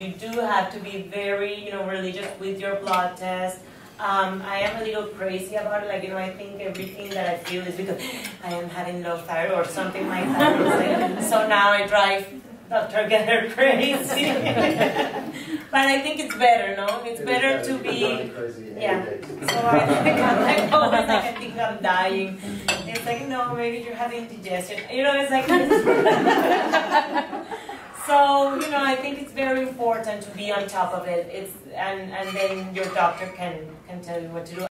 You do have to be very, religious with your blood test. I am a little crazy about it. Like, I think everything that I feel is because I am having low thyroid or something like that. So now I drive Dr. Getter crazy. But I think it's better, no? It's better to be, yeah. So I think I'm dying. It's like, no, maybe you're having indigestion. It's like, so, I think it's very important to be on top of it. And then your doctor can tell you what to do.